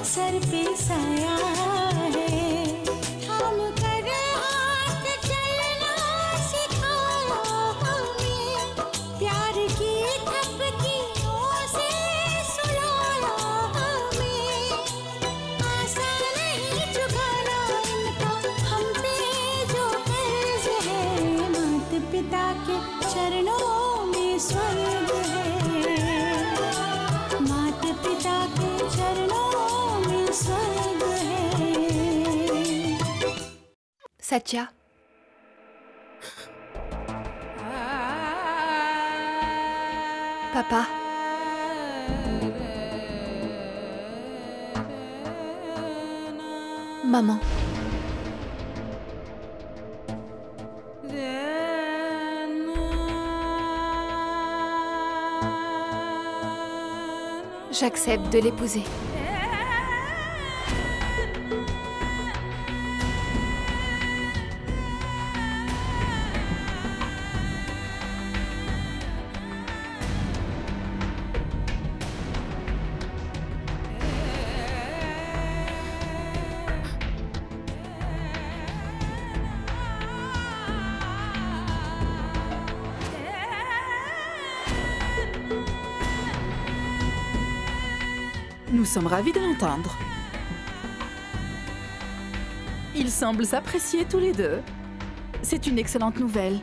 सर पे साया है, हम कर हाथ चलना सिखाया हमें, प्यार की थपकियों से सुलाया हमें, आसान नहीं चुकाना इनका हम पे जो कर्ज है, माता पिता के चरणों में स्वर्ग है, माता पिता के चरणों में स्वर्ग है। Satya. Papa. Maman. J'accepte de l'épouser. Nous sommes ravis de l'entendre. Ils semblent s'apprécier tous les deux. C'est une excellente nouvelle.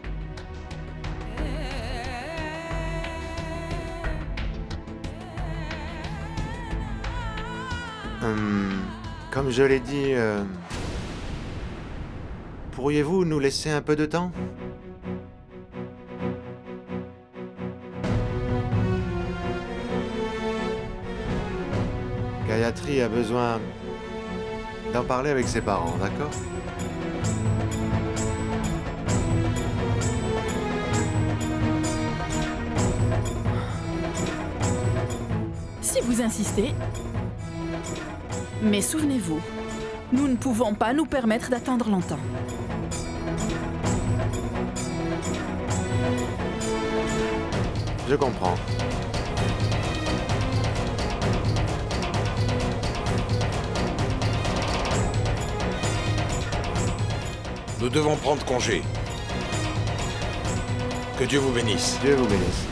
Comme je l'ai dit, pourriez-vous nous laisser un peu de temps? Gayatri a besoin d'en parler avec ses parents, d'accord? Si vous insistez. Mais souvenez-vous, nous ne pouvons pas nous permettre d'attendre longtemps. Je comprends. Nous devons prendre congé. Que Dieu vous bénisse. Dieu vous bénisse.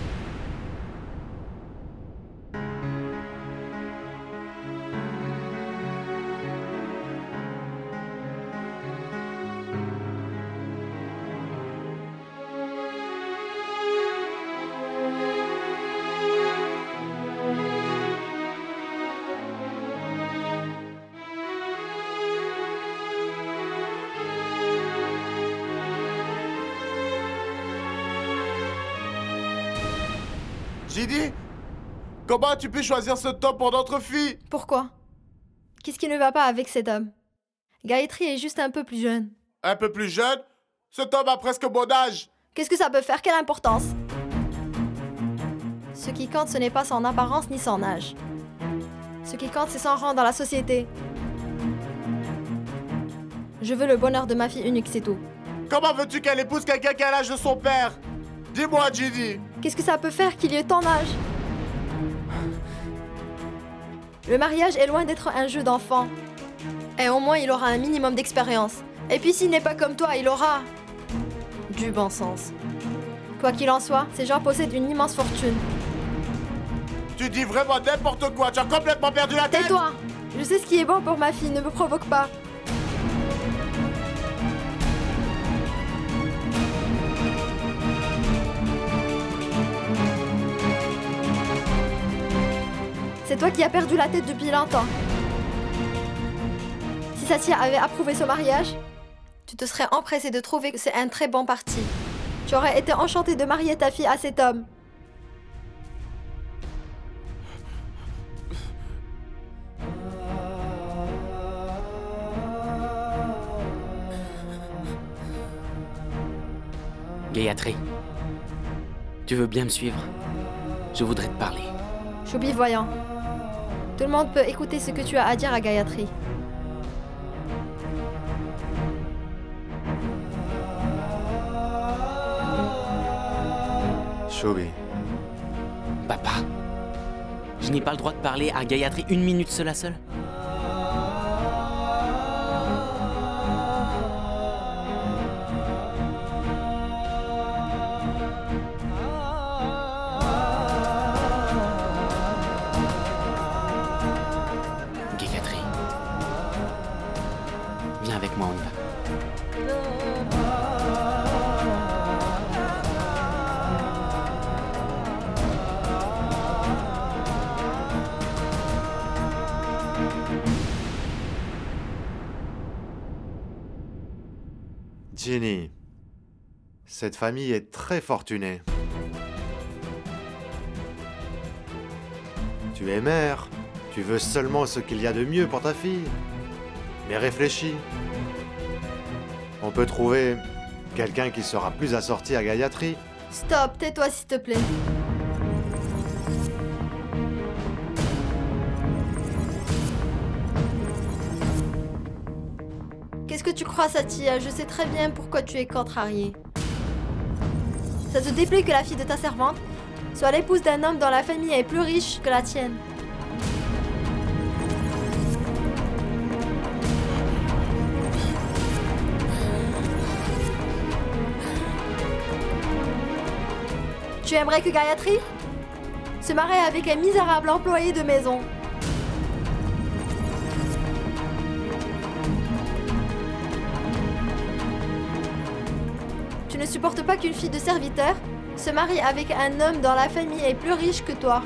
Jidi, comment tu peux choisir cet homme pour notre fille? Pourquoi? Qu'est-ce qui ne va pas avec cet homme? Gayatri est juste un peu plus jeune. Un peu plus jeune? Cet homme a presque mon âge. Qu'est-ce que ça peut faire? Quelle importance? Ce qui compte, ce n'est pas son apparence ni son âge. Ce qui compte, c'est son rang dans la société. Je veux le bonheur de ma fille unique, c'est tout. Comment veux-tu qu'elle épouse quelqu'un qui a l'âge de son père? Dis-moi, Jidi. Qu'est-ce que ça peut faire qu'il y ait ton âge? Le mariage est loin d'être un jeu d'enfant. Et au moins, il aura un minimum d'expérience. Et puis, s'il n'est pas comme toi, il aura du bon sens. Quoi qu'il en soit, ces gens possèdent une immense fortune. Tu dis vraiment n'importe quoi. Tu as complètement perdu la tête. Tais-toi! Je sais ce qui est bon pour ma fille, ne me provoque pas. C'est toi qui as perdu la tête depuis longtemps. Si Satya avait approuvé ce mariage, tu te serais empressé de trouver que c'est un très bon parti. Tu aurais été enchanté de marier ta fille à cet homme. Gayatri, tu veux bien me suivre? Je voudrais te parler. Choubi, voyant. Tout le monde peut écouter ce que tu as à dire à Gayatri. Choubi. Papa, je n'ai pas le droit de parler à Gayatri une minute seule à seule. Ginny, cette famille est très fortunée. Tu es mère, tu veux seulement ce qu'il y a de mieux pour ta fille. Mais réfléchis. On peut trouver quelqu'un qui sera plus assorti à Gayatri. Stop, tais-toi s'il te plaît. Qu'est-ce que tu crois, Satya? Je sais très bien pourquoi tu es contrarié. Ça te déplaît que la fille de ta servante soit l'épouse d'un homme dont la famille est plus riche que la tienne. Tu aimerais que Gayatri se marie avec un misérable employé de maison? Tu ne supportes pas qu'une fille de serviteur se marie avec un homme dont la famille est plus riche que toi.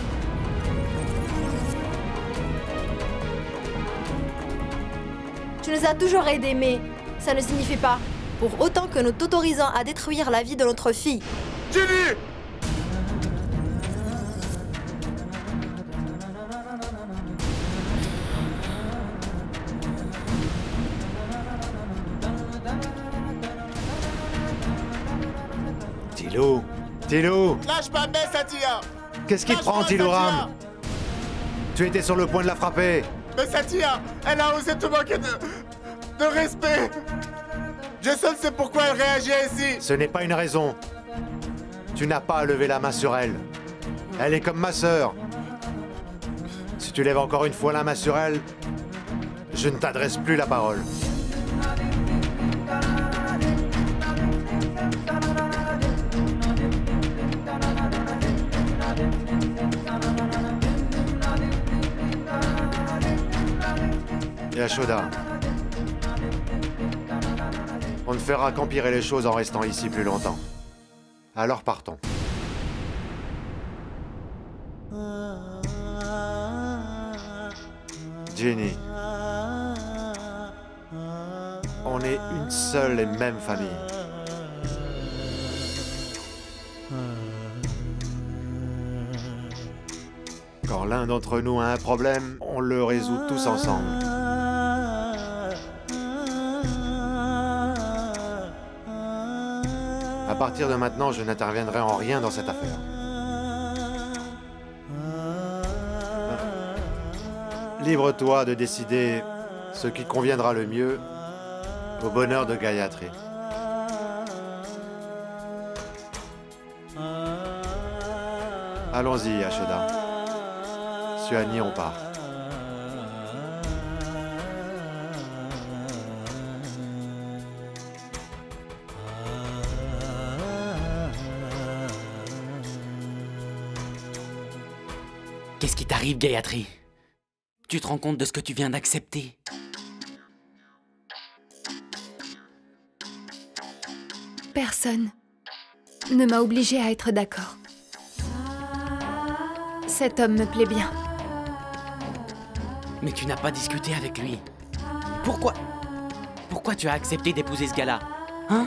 Tu nous as toujours aidés, mais ça ne signifie pas pour autant que nous t'autorisons à détruire la vie de notre fille. Ginny! Tilo, Lâche ma main, Satya! qu'est-ce qui te prend, Lâche-moi, Tiloram? Satya! Tu étais sur le point de la frapper. Mais Satya, elle a osé te manquer de respect! Je seul sais pourquoi elle réagit ainsi! Ce n'est pas une raison. Tu n'as pas à lever la main sur elle. Elle est comme ma sœur. Si tu lèves encore une fois la main sur elle, je ne t'adresse plus la parole. Yashoda, on ne fera qu'empirer les choses en restant ici plus longtemps. Alors partons. Ginny, on est une seule et même famille. Quand l'un d'entre nous a un problème, on le résout tous ensemble. À partir de maintenant, je n'interviendrai en rien dans cette affaire. Libre-toi de décider ce qui conviendra le mieux au bonheur de Gayatri. Allons-y, Yashoda. Suhani, on part. Qu'est-ce qui t'arrive, Gayatri? Tu te rends compte de ce que tu viens d'accepter? Personne ne m'a obligée à être d'accord. Cet homme me plaît bien. Mais tu n'as pas discuté avec lui. Pourquoi? Pourquoi tu as accepté d'épouser ce gars-là? Hein?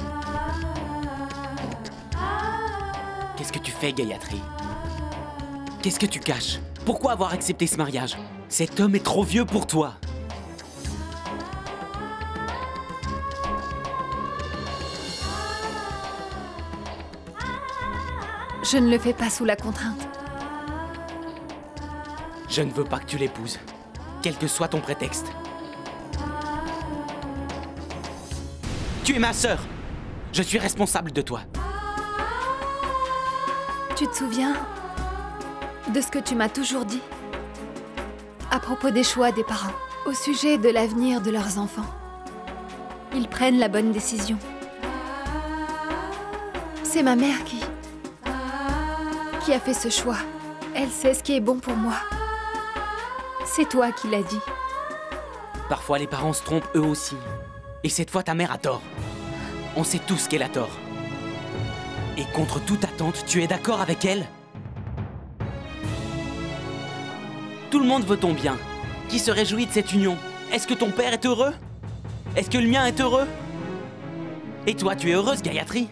Qu'est-ce que tu fais, Gayatri? Qu'est-ce que tu caches? Pourquoi avoir accepté ce mariage? Cet homme est trop vieux pour toi. Je ne le fais pas sous la contrainte. Je ne veux pas que tu l'épouses, quel que soit ton prétexte. Tu es ma sœur. Je suis responsable de toi. Tu te souviens de ce que tu m'as toujours dit à propos des choix des parents, au sujet de l'avenir de leurs enfants? Ils prennent la bonne décision. C'est ma mère qui a fait ce choix. Elle sait ce qui est bon pour moi. C'est toi qui l'as dit. Parfois, les parents se trompent eux aussi. Et cette fois, ta mère a tort. On sait tous qu'elle a tort. Et contre toute attente, tu es d'accord avec elle? Tout le monde veut ton bien. Qui se réjouit de cette union? Est-ce que ton père est heureux? Est-ce que le mien est heureux? Et toi, tu es heureuse, Gayatri?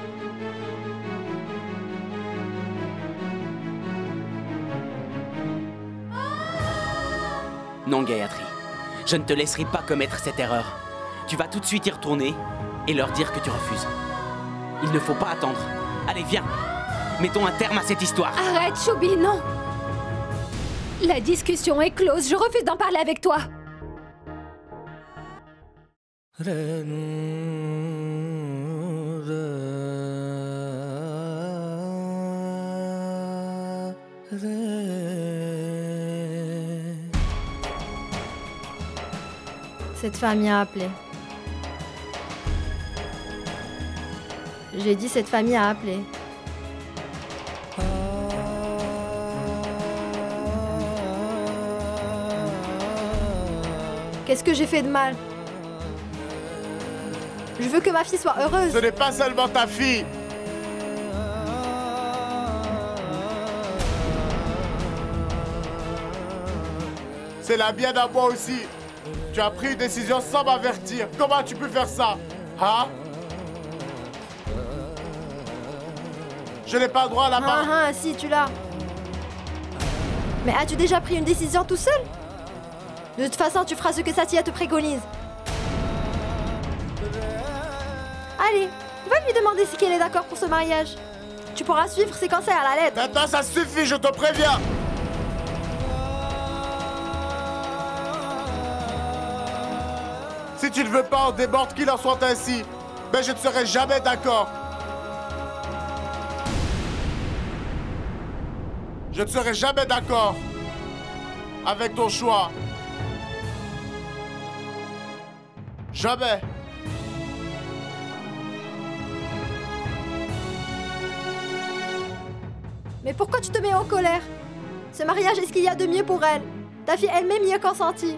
Non, Gayatri. Je ne te laisserai pas commettre cette erreur. Tu vas tout de suite y retourner et leur dire que tu refuses. Il ne faut pas attendre. Allez, viens. Mettons un terme à cette histoire. Arrête, Choubi, non. La discussion est close. Je refuse d'en parler avec toi. Cette famille a appelé. J'ai dit cette famille a appelé. Qu'est-ce que j'ai fait de mal? Je veux que ma fille soit heureuse. Ce n'est pas seulement ta fille. C'est la mienne à moi aussi. Tu as pris une décision sans m'avertir. Comment tu peux faire ça? Hein? Je n'ai pas le droit à la part. Ah, si, tu l'as. Mais as-tu déjà pris une décision tout seul? De toute façon, tu feras ce que Satya te préconise. Allez, va lui demander si qu'elle est d'accord pour ce mariage. Tu pourras suivre ses conseils à la lettre. Maintenant, ça suffit, je te préviens. Si tu ne veux pas en déborde qu'il en soit ainsi, mais je ne serai jamais d'accord. Je ne serai jamais d'accord avec ton choix. Jamais. Mais pourquoi tu te mets en colère? Ce mariage est ce qu'il y a de mieux pour elle. Ta fille elle-même y a consenti.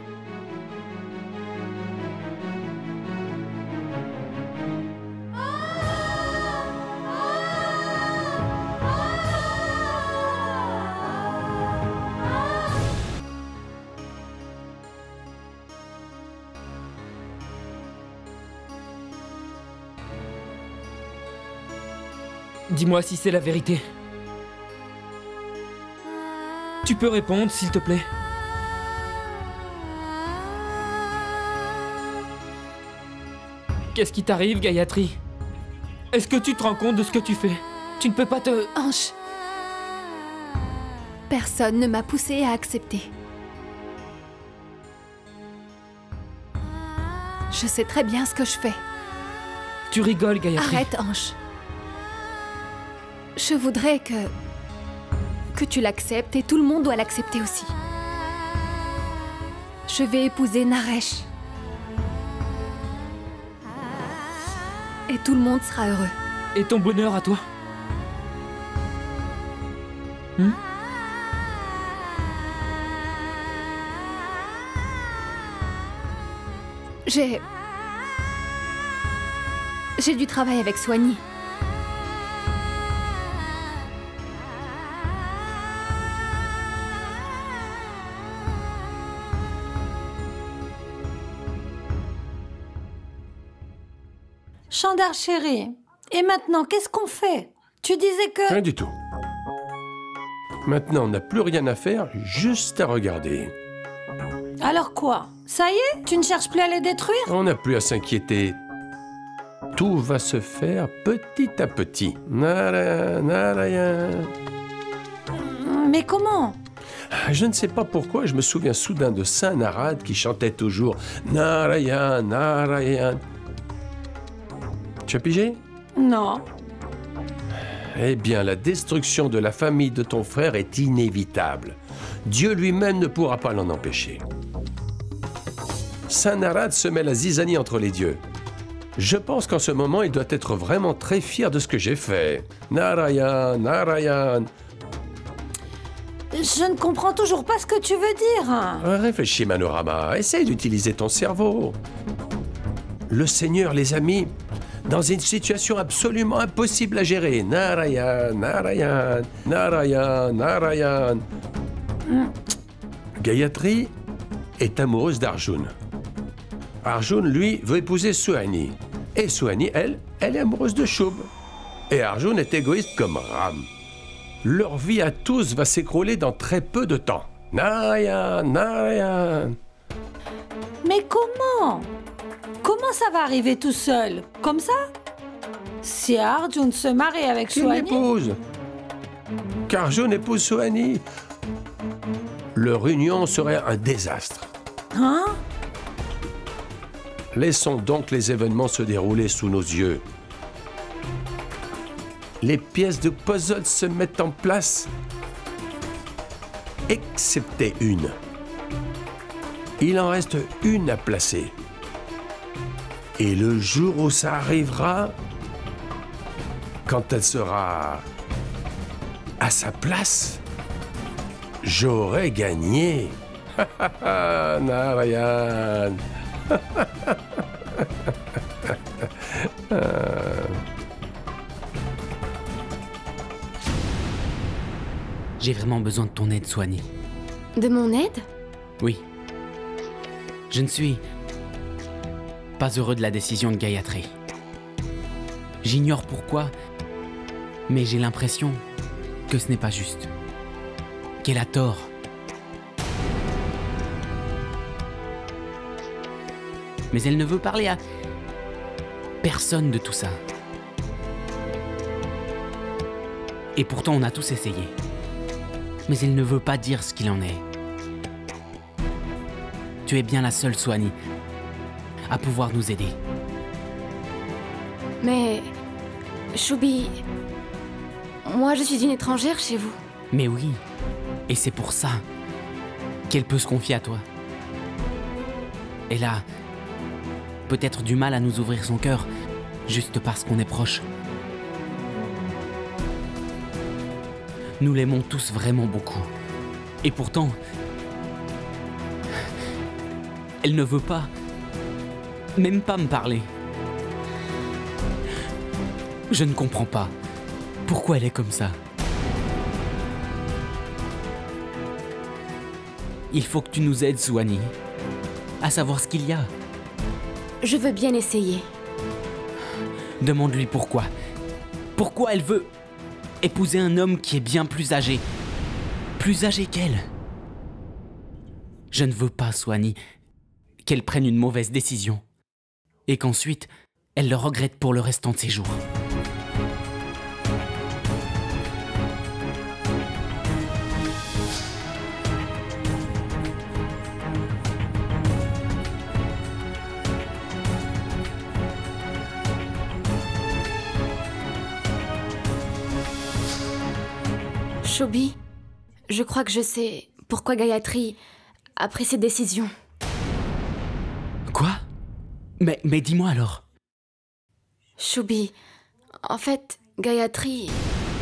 Dis-moi si c'est la vérité. Tu peux répondre, s'il te plaît. Qu'est-ce qui t'arrive, Gayatri? Est-ce que tu te rends compte de ce que tu fais? Tu ne peux pas te... Ange. Personne ne m'a poussée à accepter. Je sais très bien ce que je fais. Tu rigoles, Gayatri. Arrête, Ange. Je voudrais que tu l'acceptes et tout le monde doit l'accepter aussi. Je vais épouser Naresh. Et tout le monde sera heureux. Et ton bonheur à toi? J'ai du travail avec Soigny. Chandar chérie, et maintenant, qu'est-ce qu'on fait? Tu disais que... Rien du tout. Maintenant, on n'a plus rien à faire, juste à regarder. Alors quoi? Ça y est? Tu ne cherches plus à les détruire? On n'a plus à s'inquiéter. Tout va se faire petit à petit. Narayan. Mais comment? Je ne sais pas pourquoi, je me souviens soudain de Saint Narad qui chantait toujours Narayan, Narayan. Tu as pigé? Non. Eh bien, la destruction de la famille de ton frère est inévitable. Dieu lui-même ne pourra pas l'en empêcher. Saint Narad se met la zizanie entre les dieux. Je pense qu'en ce moment, il doit être vraiment très fier de ce que j'ai fait. Narayan, Narayan. Je ne comprends toujours pas ce que tu veux dire. Réfléchis, Manorama. Essaye d'utiliser ton cerveau. Le Seigneur les a mis dans une situation absolument impossible à gérer. Narayan, Narayan, Narayan, Narayan. Gayatri est amoureuse d'Arjun. Arjun, lui, veut épouser Soigny. Et Sohani, elle est amoureuse de Shub. Et Arjun est égoïste comme Ram. Leur vie à tous va s'écrouler dans très peu de temps. Narayan, Narayan. Mais comment? Comment ça va arriver tout seul? Comme ça? Si Arjun se marie avec Qu'il Sohani... l'épouse. Qu'Arjun épouse Sohani. Leur union serait un désastre. Hein? Laissons donc les événements se dérouler sous nos yeux. Les pièces de puzzle se mettent en place, excepté une. Il en reste une à placer. Et le jour où ça arrivera, quand elle sera à sa place, j'aurai gagné. Narayan. J'ai vraiment besoin de ton aide, Sohani. De mon aide? Oui. Je ne suis pas heureux de la décision de Gayatri. J'ignore pourquoi, mais j'ai l'impression que ce n'est pas juste. Qu'elle a tort. Mais elle ne veut parler à personne de tout ça. Et pourtant, on a tous essayé. Mais elle ne veut pas dire ce qu'il en est. Tu es bien la seule, Sohani, à pouvoir nous aider. Mais... Shubi... Moi, je suis une étrangère chez vous. Mais oui, et c'est pour ça qu'elle peut se confier à toi. Elle a peut-être du mal à nous ouvrir son cœur, juste parce qu'on est proches. Nous l'aimons tous vraiment beaucoup. Et pourtant, elle ne veut pas, même pas me parler. Je ne comprends pas pourquoi elle est comme ça. Il faut que tu nous aides, Sohani, à savoir ce qu'il y a. Je veux bien essayer. Demande-lui pourquoi. Pourquoi elle veut épouser un homme qui est bien plus âgé qu'elle. Je ne veux pas, Sohani, qu'elle prenne une mauvaise décision et qu'ensuite, elle le regrette pour le restant de ses jours. Shubi, je crois que je sais pourquoi Gayatri a pris cette décision. Quoi? Mais dis-moi alors. Shubi, en fait, Gayatri...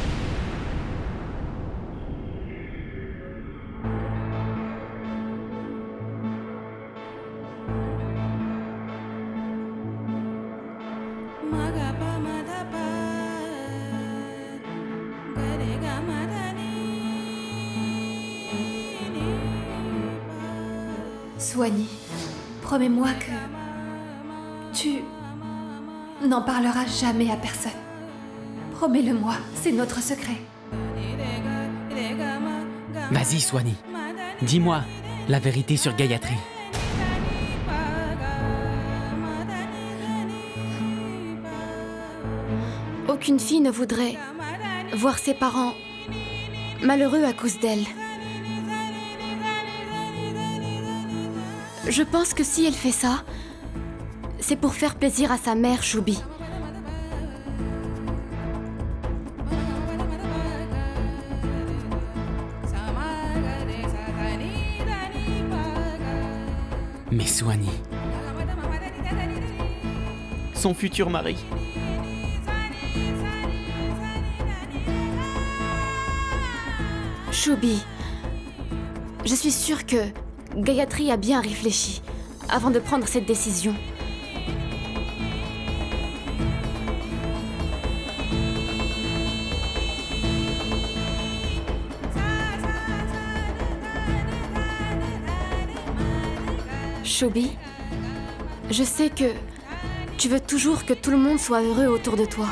Sohani, promets-moi que tu n'en parleras jamais à personne. Promets-le-moi, c'est notre secret. Vas-y, Sohani. Dis-moi la vérité sur Gayatri. Aucune fille ne voudrait voir ses parents malheureux à cause d'elle. Je pense que si elle fait ça, c'est pour faire plaisir à sa mère, Shubi. Mais Sohani, son futur mari. Shubi, je suis sûre que Gayatri a bien réfléchi avant de prendre cette décision. Shubi, je sais que Tu veux toujours que tout le monde soit heureux autour de toi.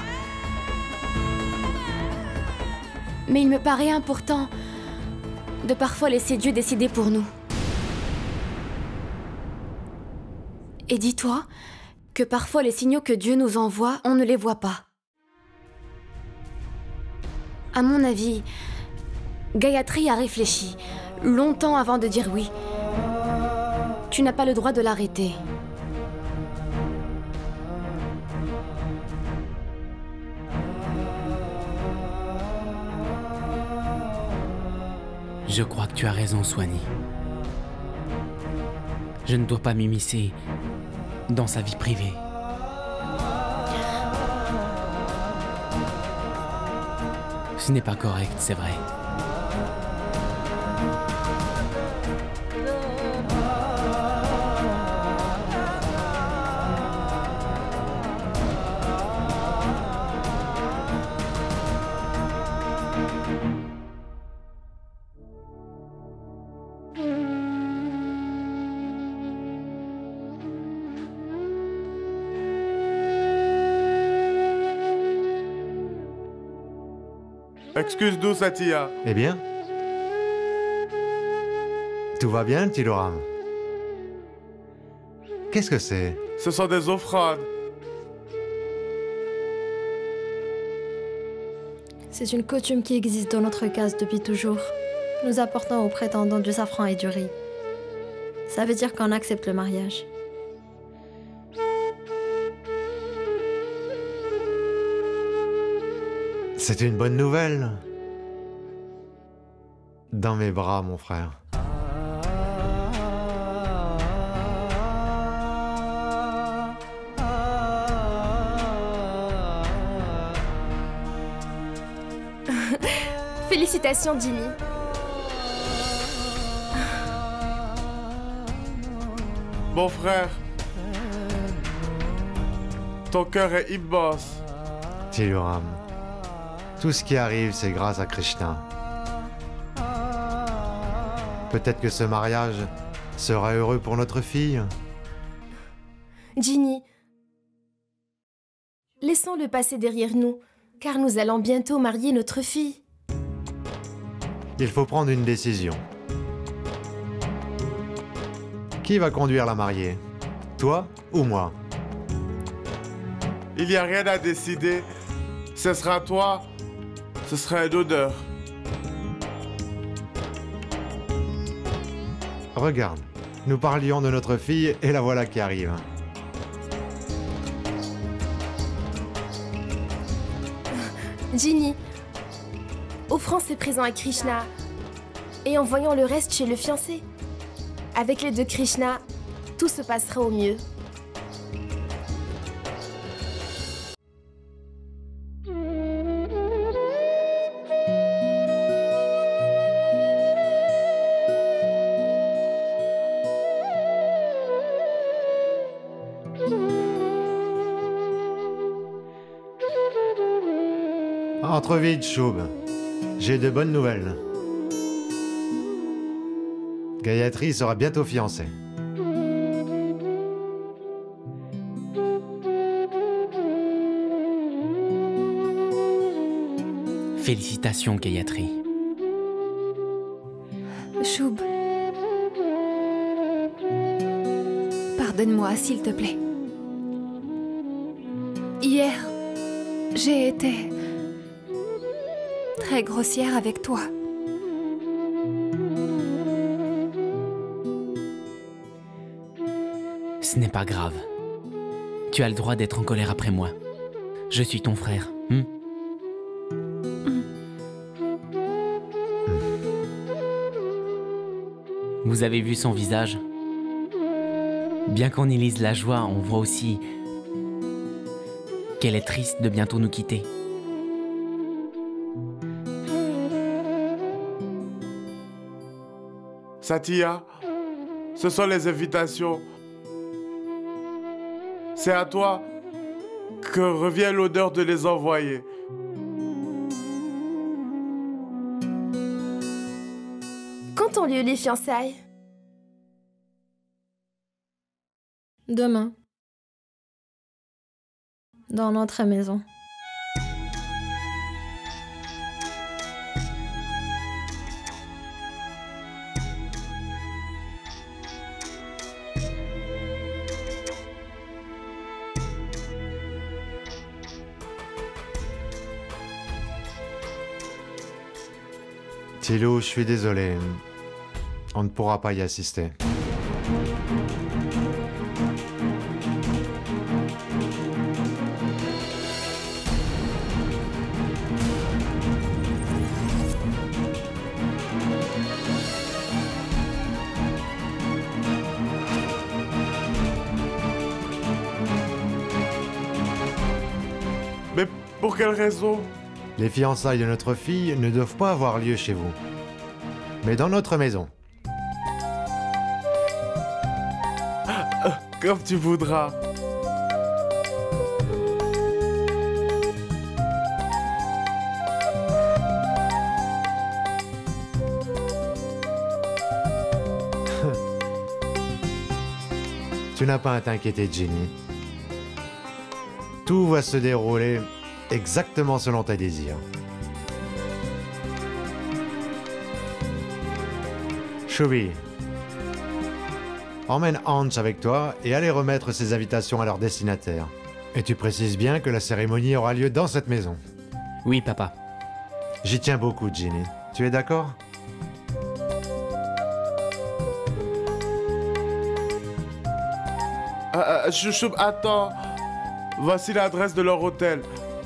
Mais il me paraît important de parfois laisser Dieu décider pour nous. Et dis-toi que parfois les signaux que Dieu nous envoie, on ne les voit pas. À mon avis, Gayatri a réfléchi longtemps avant de dire oui. Tu n'as pas le droit de l'arrêter. Je crois que tu as raison, Swanee. Je ne dois pas m'immiscer dans sa vie privée. Ce n'est pas correct, c'est vrai. Excuse-nous, Satya. Eh bien? Tout va bien, Tiloram? Qu'est-ce que c'est? Ce sont des offrandes. C'est une coutume qui existe dans notre case depuis toujours. Nous apportons aux prétendants du safran et du riz. Ça veut dire qu'on accepte le mariage. C'est une bonne nouvelle. Dans mes bras, mon frère. Félicitations, Ginny. Mon frère, ton cœur est immense. Tiloram, tout ce qui arrive, c'est grâce à Krishna. Peut-être que ce mariage sera heureux pour notre fille. Ginny, laissons-le passer derrière nous, car nous allons bientôt marier notre fille. Il faut prendre une décision. Qui va conduire la mariée? Toi ou moi? Il n'y a rien à décider. Ce sera toi. Ce sera un honneur. Regarde, nous parlions de notre fille et la voilà qui arrive. Ginny, offrons ces présents à Krishna et envoyons le reste chez le fiancé. Avec l'aide de Krishna, tout se passera au mieux. Entre vite, Shub. J'ai de bonnes nouvelles. Gayatri sera bientôt fiancée. Félicitations, Gayatri. Shub. Pardonne-moi, s'il te plaît. Hier, j'ai été très grossière avec toi. Ce n'est pas grave. Tu as le droit d'être en colère après moi. Je suis ton frère. Vous avez vu son visage? Bien qu'on y lise la joie, on voit aussi qu'elle est triste de bientôt nous quitter. Satya, ce sont les invitations. C'est à toi que revient l'honneur de les envoyer. Quand ont lieu les fiançailles? Demain. Dans notre maison. Tilou, je suis désolé. On ne pourra pas y assister. Mais pour quelle raison? Les fiançailles de notre fille ne doivent pas avoir lieu chez vous, mais dans notre maison. Comme tu voudras. Tu n'as pas à t'inquiéter, Ginny. Tout va se dérouler exactement selon tes désirs. Chubby, emmène Hans avec toi et allez remettre ses invitations à leur destinataire. Et tu précises bien que la cérémonie aura lieu dans cette maison. Oui, papa. J'y tiens beaucoup, Ginny. Tu es d'accord? Chouchou, attends. Voici l'adresse de leur hôtel.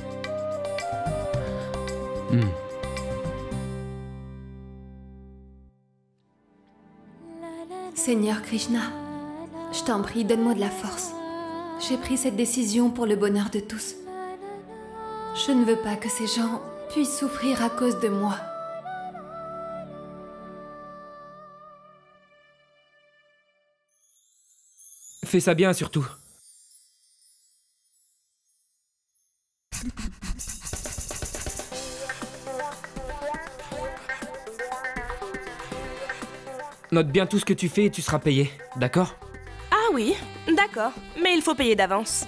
Seigneur Krishna, je t'en prie, donne-moi de la force. J'ai pris cette décision pour le bonheur de tous. Je ne veux pas que ces gens puissent souffrir à cause de moi. Fais ça bien, surtout. Note bien tout ce que tu fais et tu seras payé, d'accord? Ah oui, d'accord, mais il faut payer d'avance.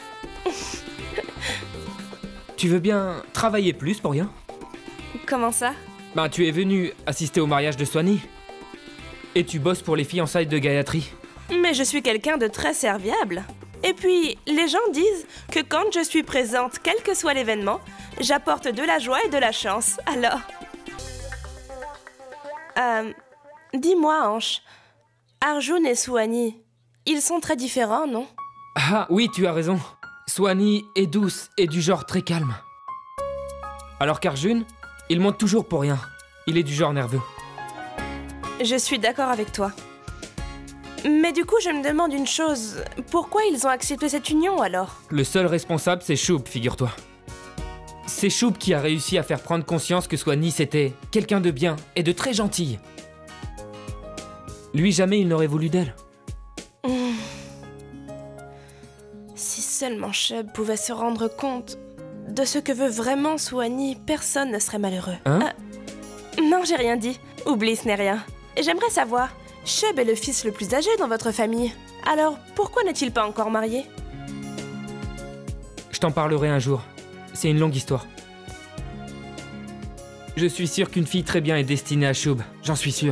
Tu veux bien travailler plus pour rien? Comment ça? Ben, tu es venu assister au mariage de Swanee. Et tu bosses pour les fiançailles de Gayatri. Mais je suis quelqu'un de très serviable. Et puis, les gens disent que quand je suis présente, quel que soit l'événement, j'apporte de la joie et de la chance, alors... Dis-moi, Ange, Arjun et Swanee, ils sont très différents, non? Ah oui, tu as raison. Swanee est douce et du genre très calme. Alors qu'Arjun, il monte toujours pour rien. Il est du genre nerveux. Je suis d'accord avec toi. Mais du coup, je me demande une chose. Pourquoi ils ont accepté cette union, alors? Le seul responsable, c'est Shub, figure-toi. C'est Shub qui a réussi à faire prendre conscience que Swanee, c'était quelqu'un de bien et de très gentil. Lui, jamais il n'aurait voulu d'elle. Si seulement Shub pouvait se rendre compte de ce que veut vraiment Swanee, personne ne serait malheureux. Hein? Non, j'ai rien dit. Oublie, ce n'est rien. J'aimerais savoir, Shub est le fils le plus âgé dans votre famille. Alors, pourquoi n'est-il pas encore marié? Je t'en parlerai un jour. C'est une longue histoire. Je suis sûr qu'une fille très bien est destinée à Shub. J'en suis sûr.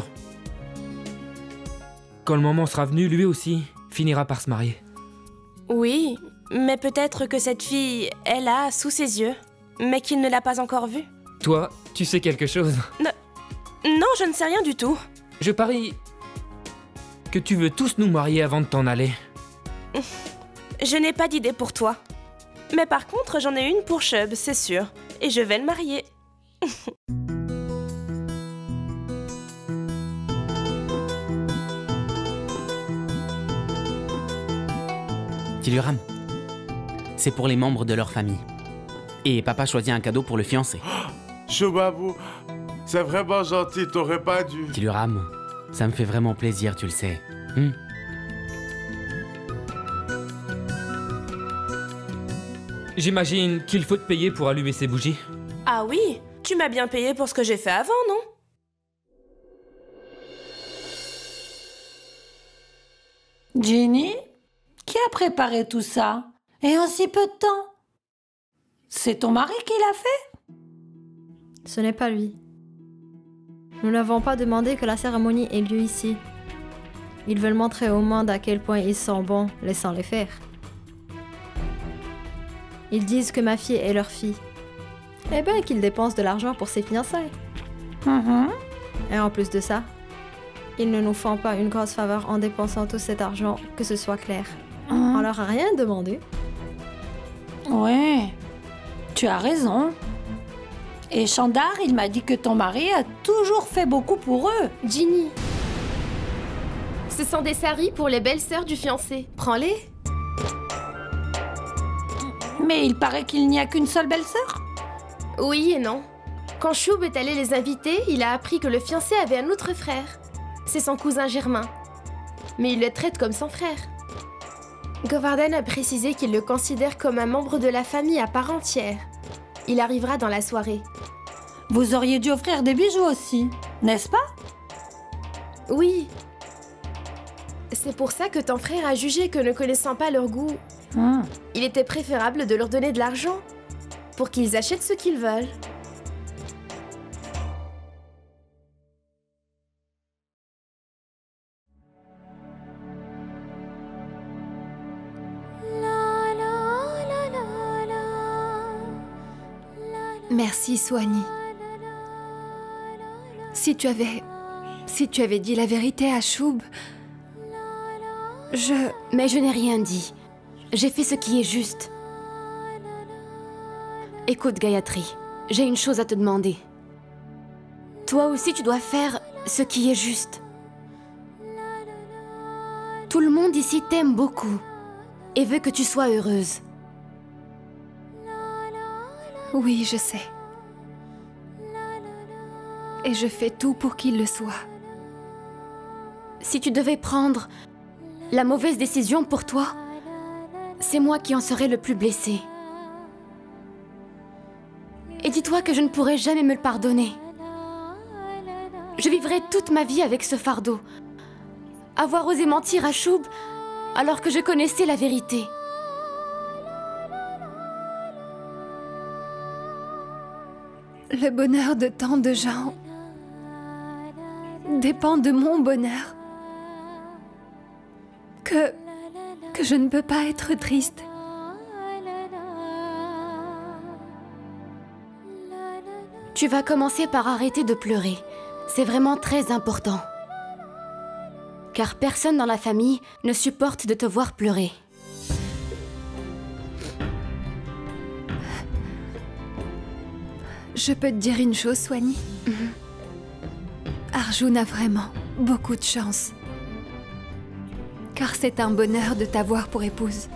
Quand le moment sera venu, lui aussi finira par se marier. Oui, mais peut-être que cette fille est là, sous ses yeux, mais qu'il ne l'a pas encore vue. Toi, tu sais quelque chose? Non, je ne sais rien du tout. Je parie que tu veux tous nous marier avant de t'en aller. Je n'ai pas d'idée pour toi. Mais par contre, j'en ai une pour Shub, c'est sûr. Et je vais le marier. Tiluram, c'est pour les membres de leur famille. Et papa choisit un cadeau pour le fiancé. Shubabou, c'est vraiment gentil, t'aurais pas dû... Tiluram, ça me fait vraiment plaisir, tu le sais. J'imagine qu'il faut te payer pour allumer ces bougies. Ah oui, tu m'as bien payé pour ce que j'ai fait avant, non? Ginny, qui a préparé tout ça? Et en si peu de temps? C'est ton mari qui l'a fait? Ce n'est pas lui. Nous n'avons pas demandé que la cérémonie ait lieu ici. Ils veulent montrer au monde à quel point ils sont bons, laissant-les faire. Ils disent que ma fille est leur fille. Eh bien, qu'ils dépensent de l'argent pour ses fiançailles. Et en plus de ça, ils ne nous font pas une grosse faveur en dépensant tout cet argent, que ce soit clair. On leur a rien demandé. Ouais, tu as raison. Et Chandar, il m'a dit que ton mari a toujours fait beaucoup pour eux. Ginny, ce sont des saris pour les belles sœurs du fiancé. Prends-les. Mais il paraît qu'il n'y a qu'une seule belle-sœur. Oui et non. Quand Shub est allé les inviter, il a appris que le fiancé avait un autre frère. C'est son cousin Germain. Mais il le traite comme son frère. Govardhan a précisé qu'il le considère comme un membre de la famille à part entière. Il arrivera dans la soirée. Vous auriez dû offrir des bijoux aussi, n'est-ce pas? Oui. C'est pour ça que ton frère a jugé que ne connaissant pas leur goût, il était préférable de leur donner de l'argent pour qu'ils achètent ce qu'ils veulent. Merci, Swanee. Si tu avais dit la vérité à Shub, Mais je n'ai rien dit. J'ai fait ce qui est juste. Écoute, Gayatri, j'ai une chose à te demander. Toi aussi, tu dois faire ce qui est juste. Tout le monde ici t'aime beaucoup et veut que tu sois heureuse. Oui, je sais. Et je fais tout pour qu'il le soit. Si tu devais prendre la mauvaise décision pour toi, c'est moi qui en serais le plus blessée. Et dis-toi que je ne pourrai jamais me le pardonner. Je vivrai toute ma vie avec ce fardeau. Avoir osé mentir à Shub alors que je connaissais la vérité. Le bonheur de tant de gens dépend de mon bonheur. Que je ne peux pas être triste. Tu vas commencer par arrêter de pleurer. C'est vraiment très important. Car personne dans la famille ne supporte de te voir pleurer. Je peux te dire une chose, Swanee. Arjun a vraiment beaucoup de chance. Car c'est un bonheur de t'avoir pour épouse.